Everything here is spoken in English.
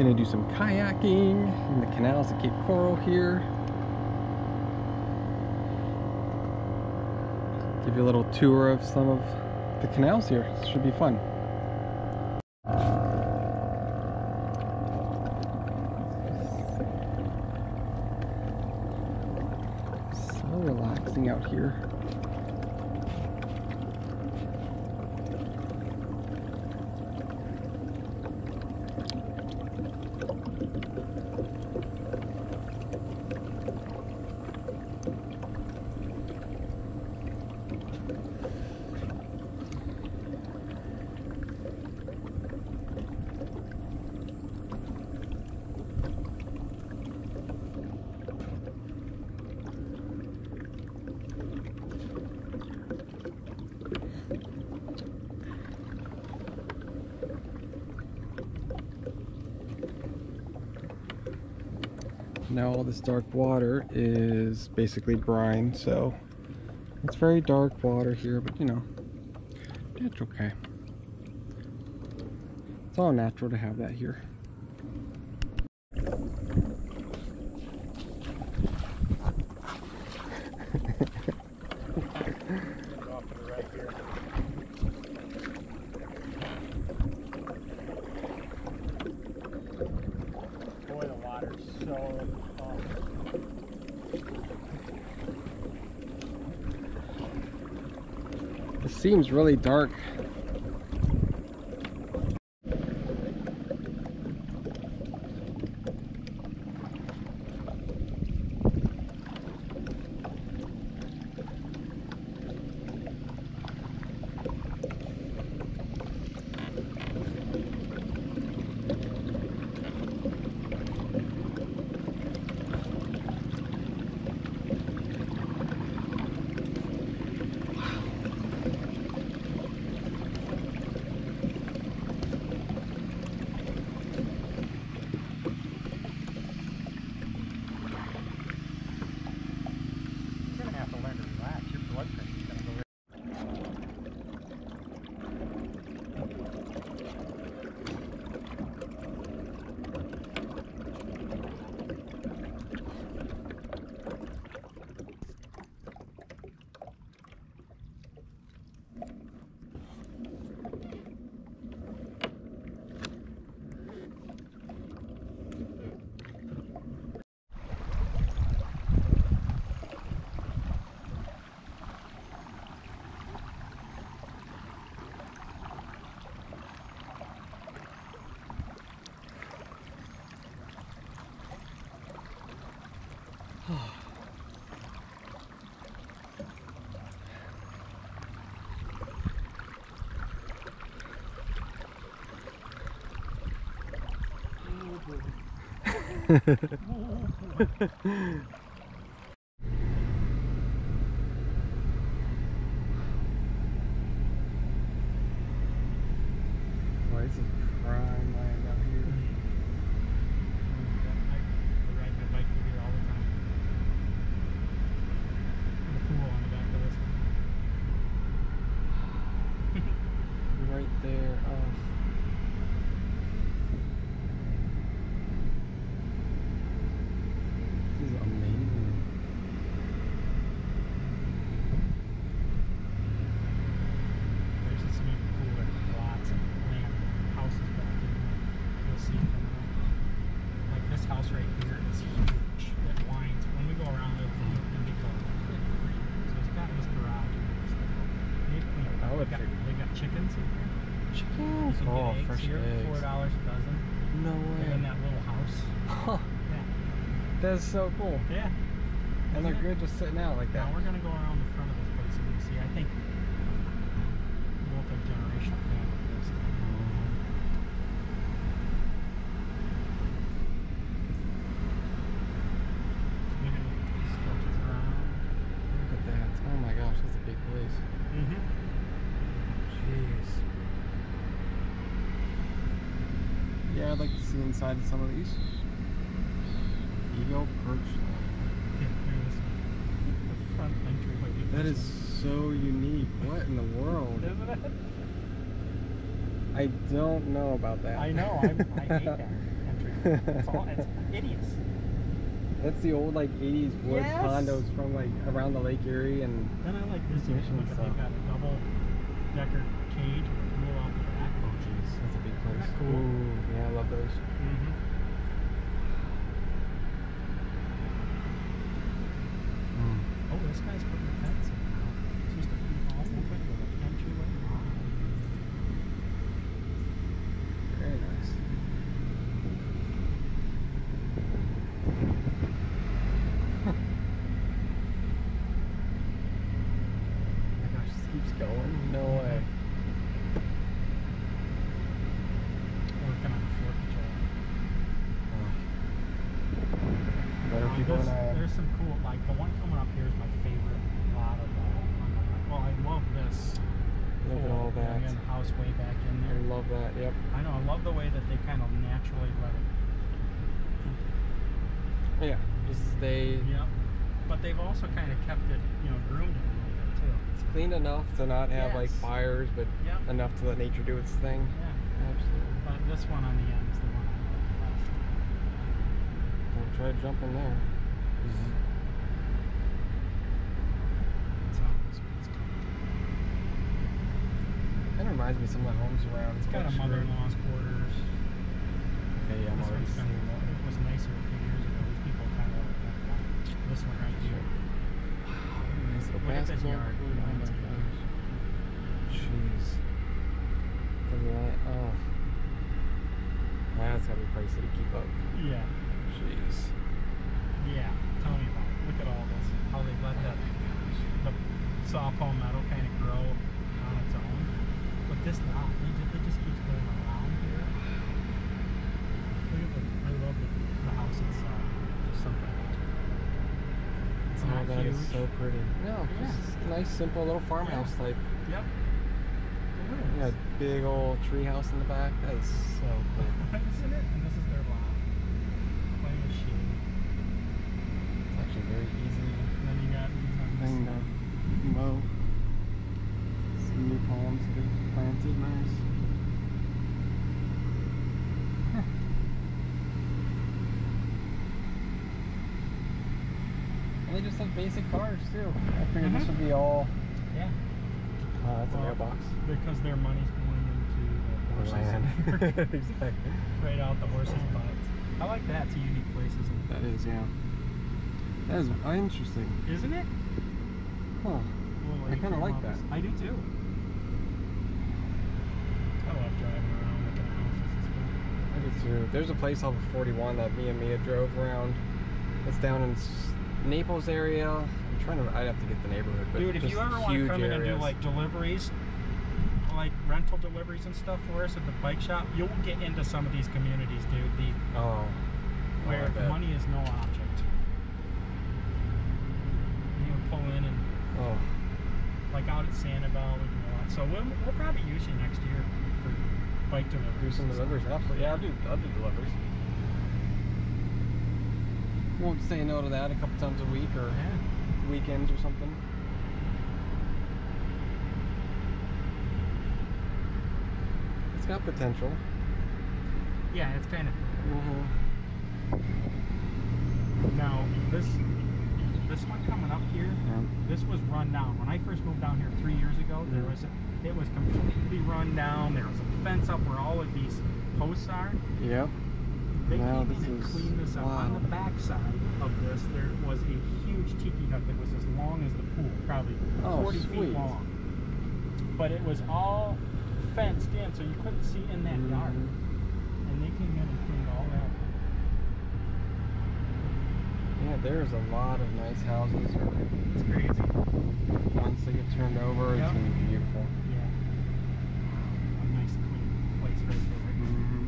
Gonna do some kayaking in the canals of Cape Coral here. Give you a little tour of some of the canals here. This should be fun. So relaxing out here. Now all this dark water is basically brine, so it's very dark water here, but you know, it's okay. It's all natural to have that here. Boy, the water's so It seems really dark. Boy, this is prime land out here. I ride my bike through here all the time. The pool on the back of this one. Right there. Oh. This is amazing. There's a swimming pool with lots of land, houses back in there. You'll see from like this house right here is huge. That winds. When we go around, it'll be called. So it's got this garage. They got chickens in here. Chickens? You can Oh, get eggs fresh here, eggs. $4 a dozen. No They're in way. that little house. Huh. Yeah. That's so cool. Yeah. And they're good just sitting out like that. Now we're gonna go around the front of this place and see. I think multi-generational family lives there. Stretches around. Look at that. Oh my gosh, that's a big place. Jeez. Yeah, I'd like to see inside some of these. Eagle perch. Yeah, there's the front entryway. That is so unique. What in the world? Isn't it? I don't know about that. I know. I hate that entryway. It's hideous. That's the old like 80s wood Yes. condos from like around the Lake Erie and Then I like this here. Mission Look at stuff. they've got a double decker cage with a pool out the back. oh jeez, that's a big place. Isn't that cool? Ooh, yeah, I love those. Mm-hmm. Oh, this guy's putting a fence in now. It's used to be all open with a entryway. Very nice. Oh my gosh, this keeps going. No way. Working on the 4th of July. Better people than I am. There's some cool, like the one coming up here is my favorite lot of all. Well, I love this. Look at all that. Again, house way back in I there. love that. Yep. I know. I love the way that they kind of naturally let it. Yeah. Just stay. Yep. But they've also kind of kept it, groomed it a little bit too. It's clean enough to not have like Yes. fires, but Yep. enough to let nature do its thing. Yeah. Absolutely. But this one on the end is the one I love the best. Don't try to jump in there. That's how this one's done. Kind of reminds me of some of the homes around. It's got a mother-in-law's quarters. Okay, yeah, I'm This already one's seeing been, that. it was nicer a few years ago. These people kind of like that. This one right here. Nice little Look at this basketball yard. court. Oh my gosh. Jeez. Look at that. Oh. That's gotta be pricey to keep up. Yeah. Jeez. Yeah. Tell me about it. Look at all this. How they let the saw palmetto kind of grow on its own. But this not. It just keeps going around here. Look at I love the house itself. Just something. It's Oh, not that huge. is so pretty. No, Yeah. just a nice, simple little farmhouse type. Yep. Yeah, big old tree house in the back. That is so cool. Isn't it? And this is their lot. Plenty of shade. It's actually very easy And then you got these on this thing to mow. Some new palms that are planted. Nice. And they just have basic cars too. I figured this would be all. Yeah. That's a mailbox. Because their money's going into the horses. Land. Exactly. Right out the horses' butts. I like that. It's a unique place, isn't it? That is, yeah. That is interesting. Isn't it? Huh. Little I kinda atrium like office. that. I do too. I love driving around looking at houses and stuff. I do too. There's a place off of 41 that me and Mia drove around. It's down in Naples area. I'm trying to. I'd have to get the neighborhood, but Dude, if just you ever want to huge come in and do areas. like deliveries, like rental deliveries and stuff for us at the bike shop, you'll get into some of these communities, dude. Oh. Where I bet. money is no object. You would pull in and Oh. like out at Sanibel, we do a lot. So we'll probably use you next year for bike deliveries. Do some deliveries. Absolutely. Yeah, I'll do deliveries. Won't say no to that a couple times a week or Yeah. weekends or something. It's got potential. Yeah, it's kind of. Mm-hmm. Now this one coming up here, Yeah. this was run down. When I first moved down here 3 years ago, it was completely run down. There was a fence up where all of these posts are. Yep. They Now came in this and is- cleaned this up. wow. On the back side of this, there was a huge tiki hut that was as long as the pool, probably Oh, 40 sweet. feet long. But it was all fenced in, so you couldn't see in that yard. And they came in and cleaned all that. Yeah, there's a lot of nice houses. It's crazy. Once they get turned over, Yep. it's going to be beautiful. Yeah. A nice clean place right there. Mm-hmm.